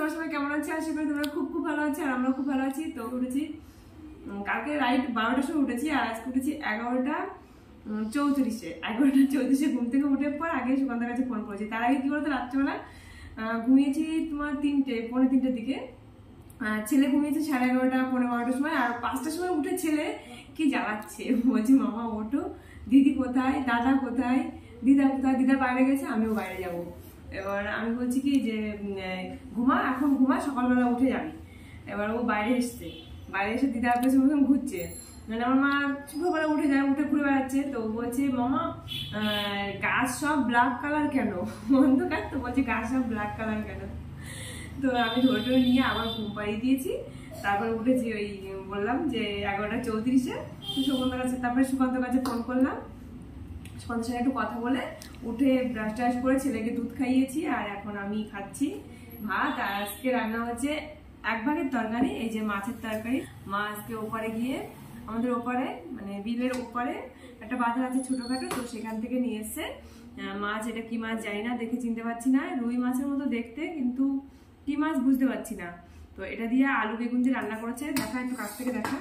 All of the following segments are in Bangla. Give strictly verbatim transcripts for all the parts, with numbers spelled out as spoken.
তোমরা সবাই কেমন আছো? আশা করি তোমরা খুব খুব ভালো আছো আর আমরা খুব ভালো আছি। তো উঠেছি কালকে রাইট বারোটার সময় উঠেছি আর আজকে উঠেছি এগারোটা চৌত্রিশে এগারোটা চৌত্রিশে ঘুম থেকে উঠে পর আগে সুকান্তের কাছে ফোন করেছি। তার আগে কি বলতো, রাত্রেবেলা ঘুমিয়েছি তোমার তিনটে পৌনে তিনটের দিকে, ছেলে ঘুমিয়েছে সাড়ে এগারোটা পৌনে বারোটার সময়। আর পাঁচটার সময় উঠে ছেলে কি জ্বালাচ্ছে, বলছি মামা ওঠো, দিদি কোথায়, দাদা কোথায়, দিদা কোথায়, দিদা বাইরে গেছে, আমিও বাইরে যাব। এবার আমি বলছি কি যে ঘুমা, এখন ঘুমা, সকালবেলা উঠে যাবি। এবার ও বাইরে এসছে, বাইরে এসে দিদা পেছন পেছন ঘুরছে, মানে আমার মা ছোটবেলা উঠে যায়, উঠে ঘুরে বেড়াচ্ছে। তো বলছে মামা গাছ সব ব্ল্যাক কালার কেন, অন্ধকার তো, বলছে গাছ সব ব্ল্যাক কালার কেন। তো আমি ধরে ধরে নিয়ে আবার ঘুম পাড়িয়ে দিয়েছি। তারপরে উঠেছি, ওই বললাম যে এগারোটা চৌত্রিশে সুকান্তের কাছে, তারপরে সুকান্তের কাছে ফোন করলাম, সুকান্তের সঙ্গে একটু কথা বলে উঠে ব্রাশ টাশ করে ছেলেকে দুধ খাইয়েছি। আর এখন আমি খাচ্ছি ভাত। আর আজকে রান্না হচ্ছে এক ভাগের তরকারি, এই যে মাছের তরকারি। মা আজকে ওপারে গিয়ে, আমাদের ওপারে মানে বিলের ওপারে একটা বাজার আছে ছোটখাটো, তো সেখান থেকে নিয়ে এসছে মাছ। এটা কি মাছ জানি না, দেখে চিনতে পারছি না, রুই মাছের মতো দেখতে, কিন্তু কি মাছ বুঝতে পারছি না। তো এটা দিয়ে আলু বেগুন দিয়ে রান্না করেছে। দেখা একটু কাছ থেকে দেখা,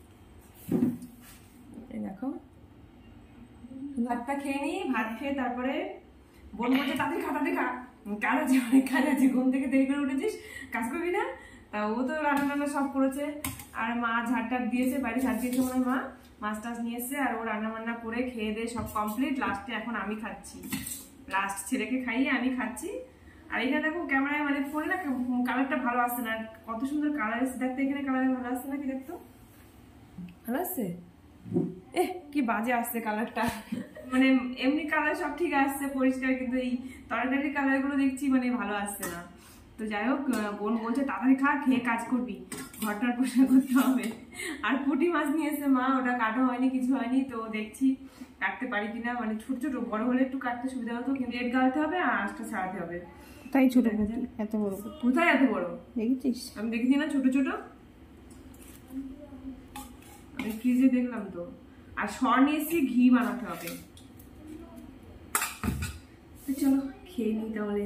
এই দেখো। ভাতটা খেয়ে নিই, ভাত খেয়ে তারপরে বোন বলছে তাদের খাটাতে খা, কাজ আছে, অনেক কাজ আছে, ঘুম থেকে দেরি করে উঠেছিস, কাজ করবি না। তা ও তো রান্না টান্না সব করেছে। আর মা ঝাড় টাড় দিয়েছে, বাইরে ঝাড় দিয়েছে মনে হয় মা, মাছ টাছ নিয়ে এসছে। আর ও রান্না বান্না করে খেয়ে দিয়ে সব কমপ্লিট। লাস্টে এখন আমি খাচ্ছি, লাস্ট ছেলেকে খাইয়ে আমি খাচ্ছি। আর এখানে দেখো ক্যামেরায় মানে ফোনে না কালারটা ভালো আসছে না, কত সুন্দর কালার এসছে দেখতে, এখানে কালার ভালো আসছে না, কি দেখতো ভালো আসছে, এ কি বাজে আসছে কালারটা। মানে এমনি কালার সব ঠিক আসছে পরিষ্কার, কিন্তু এই তরকারির কালার গুলো দেখছি মানে ভালো আসছে না। তো যাই হোক, বোন বলছে তাড়াতাড়ি খা, খেয়ে কাজ করবি, ঘরটার পরিষ্কার করতে হবে। আর পুঁটি মাছ নিয়ে এসে মা, ওটা কাটা হয়নি, কিছু হয়নি। তো দেখছি কাটতে পারি কিনা, মানে ছোট ছোট, বড় হলে একটু কাটতে সুবিধা হতো, কিন্তু রেড গালতে হবে আর আঁশটা ছাড়াতে হবে। তাই ছোট এত বড় কোথায় এত বড় দেখেছিস? আমি দেখেছি না ছোট ছোট, আমি ফ্রিজে দেখলাম তো। আর সর নিয়ে এসে ঘি বানাতে হবে। তো চলো খেয়ে নিই তাহলে।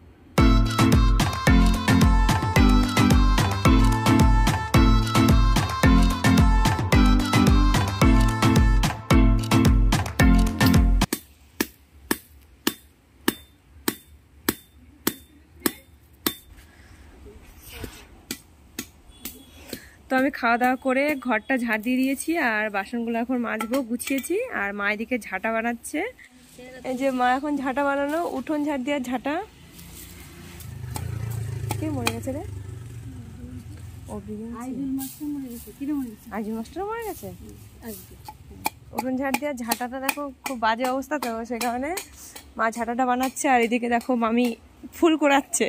তো আমি খাওয়া দাওয়া করে ঘরটা ঝাড় দিয়ে দিয়েছি, আর বাসনগুলো এখন মাজবো, গুছিয়েছি। আর মা এদিকে ঝাঁটা বানাচ্ছে, এই যে মা এখন ঝাঁটা বানানো, উঠোন ঝাড় দেওয়ার ঝাঁটা। কে মরে গেছে রে? আইজুল মাস্টার মরে গেছে। উঠোন ঝাড় দেওয়ার ঝাঁটাটা দেখো খুব বাজে অবস্থা, তো সে কারণে মা ঝাঁটাটা বানাচ্ছে। আর এদিকে দেখো মামি ফুল কোড়াচ্ছে,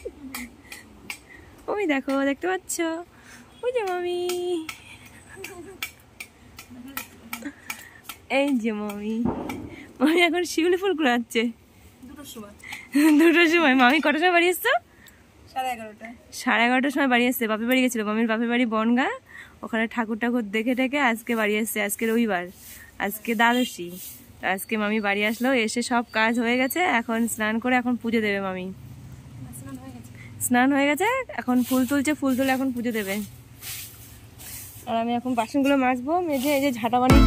ওই দেখো দেখতে পাচ্ছ, ওই যে মামি, এই যে মামি, মামি এখন শিউলি ফুল কুড়াচ্ছে। দুটোর সময় দুটোর সময় মামি কটার সময় বাড়ি এসছো? সাড়ে এগারোটা সাড়ে এগারোটার সময় বাড়ি এসছে। বাপের বাড়ি গেছিল, মামির বাপের বাড়ি বনগা, ওখানে ঠাকুর ঠাকুর দেখে ঠেকে আজকে বাড়ি এসছে। আজকে রবিবার, আজকে দ্বাদশী। আজকে মামি বাড়ি আসলো, এসে সব কাজ হয়ে গেছে, এখন স্নান করে এখন পুজো দেবে। মামি স্নান হয়ে গেছে, এখন ফুল তুলছে, ফুল তুলে এখন পুজো দেবে। আর আমি এখন বাসনগুলো মাজবো, মেজে এই যে ঝাঁটা বানিয়ে।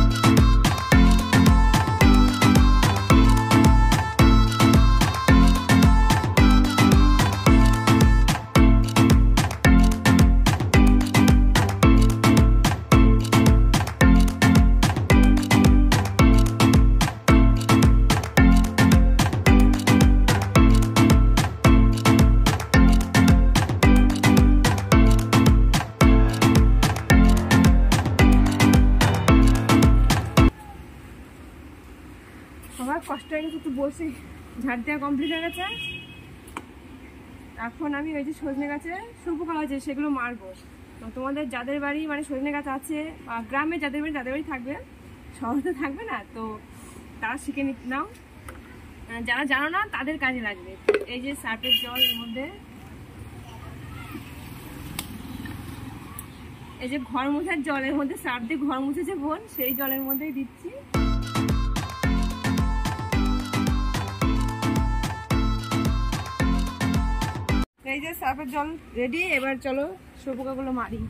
আমার কষ্ট হয়ে গেছে, একটু বসে ঝাড় দেওয়া কমপ্লিট হয়ে গেছে। এখন আমি ওই যে সজনে গাছে শুকনো হয়েছে সেগুলো মারবো। তো তোমাদের যাদের বাড়ি মানে সজনে গাছ আছে, বা গ্রামে যাদের বাড়ি যাদের বাড়ি থাকবে, শহরে থাকবে না, তো তারা শিখে নিতে নাও, যারা জানো না তাদের কাজে লাগবে। এই যে সার্ফের জল, এর মধ্যে এই যে ঘর মোছার জলের মধ্যে সার্ফ দিয়ে ঘর মুছেছে বোন, সেই জলের মধ্যেই দিচ্ছি। এই যে সার্ফের জল রেডি, এবার চলো শুয়োপোকাগুলো মারি।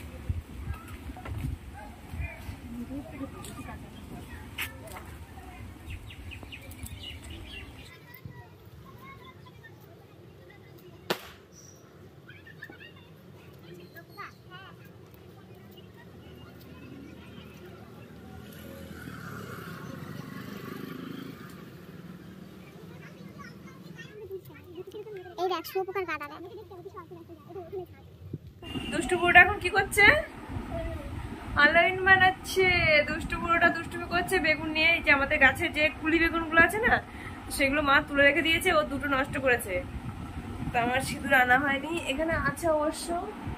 এই দেখ শুয়োপোকার গাদা দেখ। দুষ্টু বুড়োটা এখন কি করছে? অনলাইন বানাচ্ছে। দুষ্টু বুড়োটা দুষ্টুমি করছে বেগুন নিয়ে। এই যে আমাদের গাছের যে কুলি বেগুন গুলো আছে না, সেগুলো মা তুলে রেখে দিয়েছে, ও দুটো নষ্ট করেছে। তো আমার সিঁদুর আনা হয়নি, এখানে আছে অবশ্য।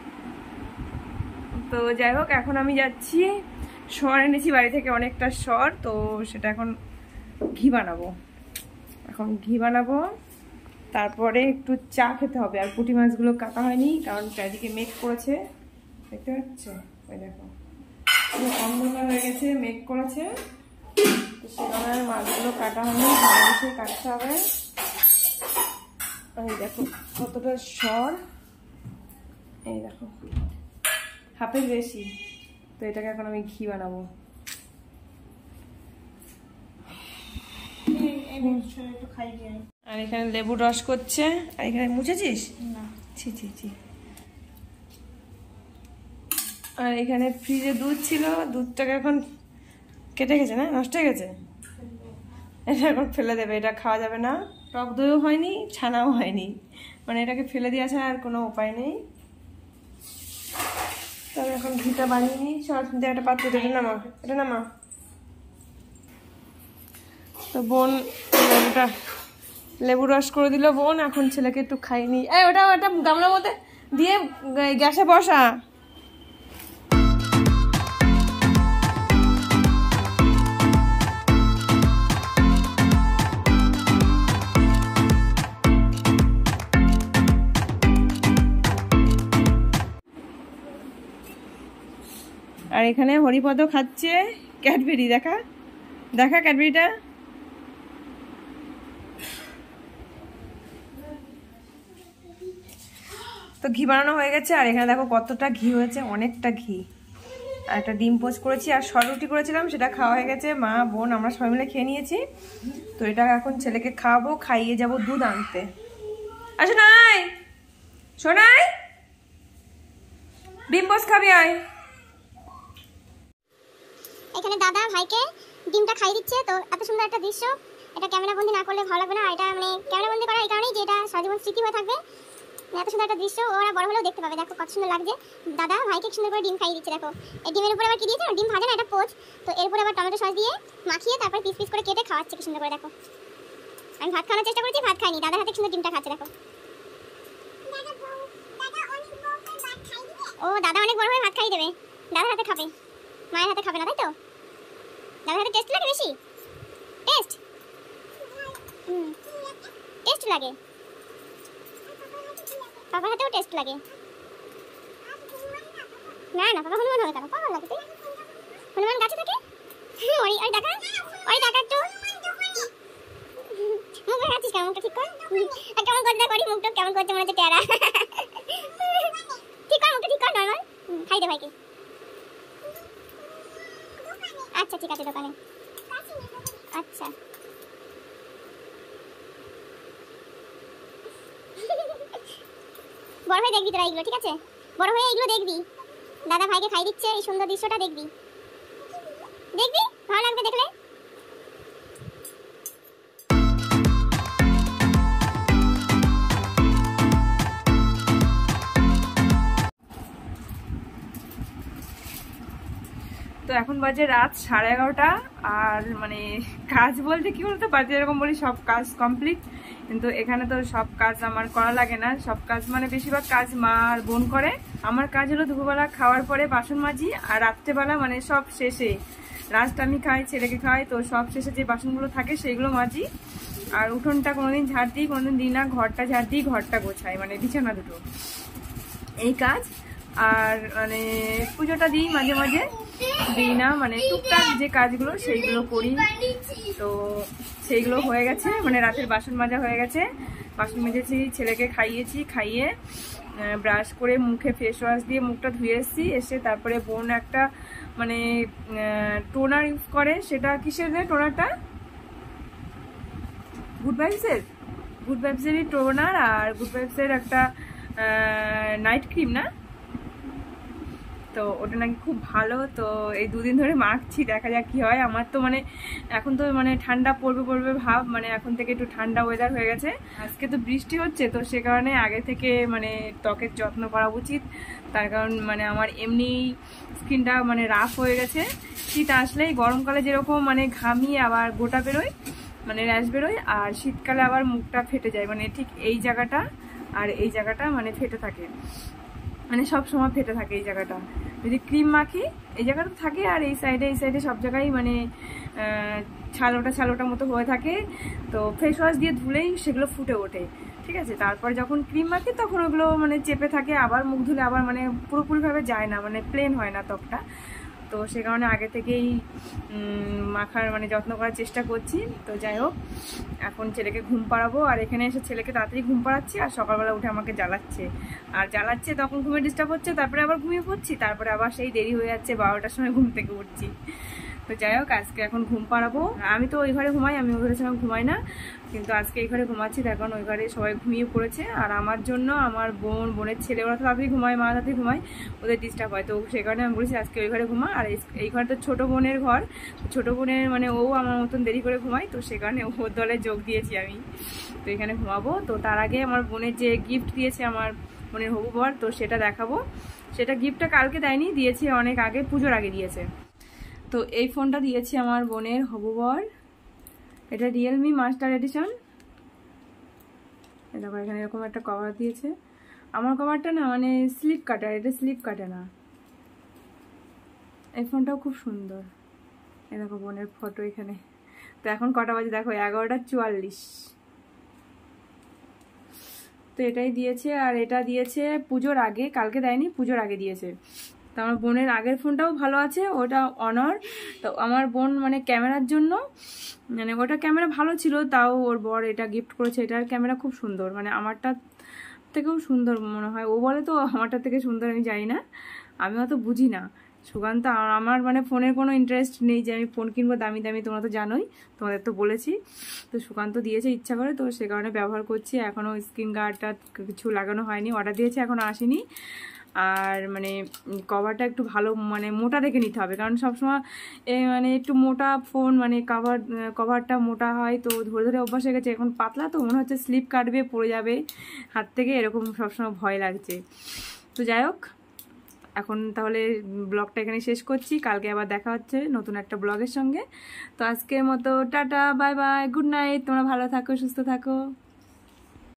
তো যাই হোক, এখন আমি যাচ্ছি, সর এনেছি বাড়ি থেকে অনেকটা সর, তো সেটা এখন ঘি বানাবো। এখন ঘি বানাবো, তারপরে একটু চা খেতে হবে। আর পুঁটি মাছগুলো কাটা হয়নি, কারণ চারিদিকে মেঘ করেছে, দেখতে পাচ্ছ? ওই দেখো অন্ধকার হয়ে গেছে, মেঘ করেছে, তো সেখানে মাছগুলো কাটা হয়নি, ভালো বসে কাটতে হবে। এই দেখো কতটা সর, এই দেখো হাফের বেশি। তো এটাকে এখন আমি ঘি বানাবো। আর এখানে লেবুর রস করছে, আর এখানে মুছেছিস না? ছি ছি ছি। আর এখানে ফ্রিজে দুধ ছিল, দুধটাকে এখন কেটে গেছে না, নষ্ট হয়ে গেছে, এটা এখন ফেলে দেবে। এটা খাওয়া যাবে না, টক দইও হয়নি, ছানাও হয়নি, মানে এটাকে ফেলে দিয়ে আসা আর কোনো উপায় নেই। তবে এখন ঘিটা বানিয়ে নিই। সব একটা পাত্র, এটা নামা, এটা নামা। তো বোন লেবুটা লেবু রস করে দিল বোন, এখন ছেলেকে একটু খাইনি। এই ওটা ওটা গামলার মধ্যে দিয়ে গ্যাসে বসা। আর এখানে হরিপদ খাচ্ছে ক্যাডবেরি, দেখা দেখা ক্যাডবেরিটা। তো ঘি বানানো হয়ে গেছে, আর এখানে দেখো কতটা ঘি হয়েছে, অনেকটা ঘি। আর একটা ডিম পোচ করেছি, আর সররুটি করেছিলাম, সেটা খাওয়া হয়ে গেছে। মা বোন আমরা সবাই মিলে খেয়ে নিয়েছি। তো এটা এখন ছেলেকে খাওয়াবো, খাইয়ে যাব দুধ আনতে। আসো নাই শোনাই, ডিম পোচ খাবি আয়। এখানে দাদা ভাইকে ডিমটা খাই দিচ্ছে। তো এত সুন্দর একটা দৃশ্য, এটা ক্যামেরা বন্দি না করলে ভালো লাগবে না। এটা মানে ক্যামেরা বন্দি করা এই কারণেই যে এটা সারাজীবন স্মৃতি হয়ে থাকবে। এত সুন্দর একটা দৃশ্য ওরা বড় হলেও দেখতে পাবে। দেখো কত সুন্দর লাগছে, দাদা ভাইকে সুন্দর করে ডিম খাই দিচ্ছে। দেখো এই ডিমের উপরে আবার কি দিয়েছে, ডিম ভাজা না, এটা পোচ। তো এর উপরে আবার টমেটো সস দিয়ে মাখিয়ে তারপর পিস পিস করে কেটে খাওয়াচ্ছে কি সুন্দর করে। দেখো আমি ভাত খাওয়ানোর চেষ্টা করেছি, ভাত খাইনি, দাদার হাতে সুন্দর ডিমটা খাচ্ছে। দেখো ও দাদা অনেক বড় হয়ে ভাত খাই দেবে, দাদার হাতে খাবে, মায়ের হাতে খাবে না, তাই তো? দাদার হাতে টেস্ট লাগে বেশি, টেস্ট হুম টেস্ট লাগে, পাপার হাতেও টেস্ট লাগে। না না পাপা হনুমান হবে কেন, পাপা লাগে তুই হনুমান গাছে থাকে। ওই ওই দেখা ওই দেখা একটু মুখ দেখাচ্ছিস কেমন, মুখটা ঠিক কর, কেমন করতে করি মুখটা কেমন করতে মনে হচ্ছে টেরা। ঠিক কর মুখটা ঠিক কর, নর্মাল খাই দে ভাইকে। আচ্ছা ঠিক আছে দোকানে, আচ্ছা বড় হয়ে দেখবি তোরা এইগুলো, ঠিক আছে? বড় হয়ে এইগুলো দেখবি, দাদা ভাইকে খাই দিচ্ছে, এই সুন্দর দৃশ্যটা দেখবি, দেখবি ভালো লাগবে দেখলে। তো এখন বাজে রাত সাড়ে এগারোটা। আর মানে কাজ বলতে কি বলতো, বাজে এরকম বলি সব কাজ কমপ্লিট, কিন্তু এখানে তো সব কাজ আমার করা লাগে না। সব কাজ মানে বেশিরভাগ কাজ মা আর বোন করে। আমার কাজ হলো দুপুরবেলা খাওয়ার পরে বাসন মাজি, আর রাত্রেবেলা মানে সব শেষে রাতটা আমি খাই, ছেলেকে খাই, তো সব শেষে যে বাসনগুলো থাকে সেইগুলো মাজি। আর উঠোনটা কোনোদিন ঝাড় দিই, কোনোদিন দিই না, ঘরটা ঝাড় দিই, ঘরটা গোছাই, মানে বিছানা দুটো, এই কাজ। আর মানে পুজোটা দিই মাঝে মাঝে, দিই না, মানে টুকটাক যে কাজগুলো সেইগুলো করি। তো সেইগুলো হয়ে গেছে, মানে রাতের বাসন মাজা হয়ে গেছে, বাসন মেজেছি, ছেলেকে খাইয়েছি, খাইয়ে ব্রাশ করে মুখে ফেস ওয়াশ দিয়ে মুখটা ধুয়ে এসেছি। এসে তারপরে বোন একটা মানে টোনার ইউজ করে, সেটা কিসের রে টোনারটা? গুড ভাইবসের, গুড ভাইবসেরই টোনার আর গুড ভাইবসের একটা নাইট ক্রিম না, তো ওটা নাকি খুব ভালো। তো এই দুদিন ধরে মাখছি, দেখা যাক কি হয়। আমার তো মানে এখন তো মানে ঠান্ডা পড়বে পড়বে ভাব, মানে এখন থেকে একটু ঠান্ডা ওয়েদার হয়ে গেছে। আজকে তো বৃষ্টি হচ্ছে, তো সে কারণে আগে থেকে মানে ত্বকের যত্ন করা উচিত। তার কারণ মানে আমার এমনি স্কিনটা মানে রাফ হয়ে গেছে। শীত আসলেই গরমকালে যেরকম মানে ঘামি আবার গোটা বেরোয়, মানে র্যাশ বেরোয়, আর শীতকালে আবার মুখটা ফেটে যায়, মানে ঠিক এই জায়গাটা আর এই জায়গাটা মানে ফেটে থাকে, মানে সব সময় ফেটে থাকে এই জায়গাটা। যদি ক্রিম মাখি এই জায়গাটা থাকে, আর এই সাইডে এই সাইডে সব জায়গায় মানে ছালোটা ছালোটা মতো হয়ে থাকে। তো ফেস ওয়াশ দিয়ে ধুলেই সেগুলো ফুটে ওঠে, ঠিক আছে। তারপর যখন ক্রিম মাখি তখন ওগুলো মানে চেপে থাকে, আবার মুখ ধুলে আবার মানে পুরোপুরিভাবে যায় না, মানে প্লেন হয় না ত্বকটা। তো সে কারণে আগে থেকেই মাখার মানে যত্ন করার চেষ্টা করছি। তো যাই হোক, এখন ছেলেকে ঘুম পাড়াবো, আর এখানে এসে ছেলেকে তাড়াতাড়ি ঘুম পাড়াচ্ছি, আর সকালবেলা উঠে আমাকে জ্বালাচ্ছে, আর জ্বালাচ্ছে তখন ঘুমে ডিস্টার্ব হচ্ছে, তারপরে আবার ঘুমিয়ে পড়ছি, তারপরে আবার সেই দেরি হয়ে যাচ্ছে, বারোটার সময় ঘুম থেকে উঠছি। তো যাই হোক, আজকে এখন ঘুম পাড়াবো। আমি তো ওই ঘরে ঘুমাই, আমি ওই ঘরের সময় ঘুমাই না, কিন্তু আজকে এই ঘরে ঘুমাচ্ছি, তার কারণ ওই ঘরে সবাই ঘুমিয়ে পড়েছে। আর আমার জন্য আমার বোন, বোনের ছেলে, ওরা তো তাড়াতাড়ি ঘুমায়, মা তাড়াতাড়ি ঘুমায়, ওদের ডিস্টার্ব হয়। তো সেই কারণে আমি বলেছি আজকে ওই ঘরে ঘুমা। আর এই ঘরে তো ছোটো বোনের ঘর, ছোটো বোনের মানে ও আমার মতন দেরি করে ঘুমায়, তো সে কারণে ওর দলে যোগ দিয়েছি আমি। তো এখানে ঘুমাবো। তো তার আগে আমার বোনের যে গিফট দিয়েছে আমার বোনের হবু বর, তো সেটা দেখাবো। সেটা গিফটটা কালকে দেয়নি, দিয়েছে অনেক আগে, পুজোর আগে দিয়েছে। তো এই ফোনটা দিয়েছি আমার বোনের হবু বর, এটা রিয়েলমি মাস্টার এডিশন। দেখো এখানে এরকম একটা কভার দিয়েছে। আমার কভারটা না মানে স্লিপ কাটার, এটা স্লিপ কাটে না। এই ফোনটাও খুব সুন্দর। এই দেখো বোনের ফটো এখানে। তো এখন কটা বাজে দেখো, এগারোটা চুয়াল্লিশ। তো এটাই দিয়েছে, আর এটা দিয়েছে পুজোর আগে, কালকে দেয়নি, পুজোর আগে দিয়েছে। তো আমার বোনের আগের ফোনটাও ভালো আছে, ওটা অনর। তো আমার বোন মানে ক্যামেরার জন্য, মানে ওটা ক্যামেরা ভালো ছিল, তাও ওর বর এটা গিফট করেছে। এটার ক্যামেরা খুব সুন্দর, মানে আমারটা থেকেও সুন্দর মনে হয়। ও বলে তো আমারটা থেকে সুন্দর, আমি জানি না, আমি অত বুঝি না। সুকান্ত, আমার মানে ফোনের কোনো ইন্টারেস্ট নেই যে আমি ফোন কিনবো দামি দামি, তোমরা তো জানোই, তোমাদের তো বলেছি। তো সুকান্ত দিয়েছে ইচ্ছা করে, তো সে কারণে ব্যবহার করছি। এখনও স্ক্রিন গার্ডটা কিছু লাগানো হয়নি, অর্ডার দিয়েছে, এখনও আসেনি। আর মানে কভারটা একটু ভালো মানে মোটা দেখে নিতে হবে, কারণ সবসময় মানে একটু মোটা ফোন মানে কভার কভারটা মোটা হয়, তো ধরে ধরে অভ্যাস হয়ে গেছে। এখন পাতলা তো মনে হচ্ছে স্লিপ কাটবে, পড়ে যাবে হাত থেকে, এরকম সবসময় ভয় লাগছে। তো যাই হোক, এখন তাহলে ব্লগটা এখানে শেষ করছি। কালকে আবার দেখা হচ্ছে নতুন একটা ব্লগের সঙ্গে। তো আজকের মতো tata, bye bye, good night, তোমরা ভালো থাকো, সুস্থ থাকো।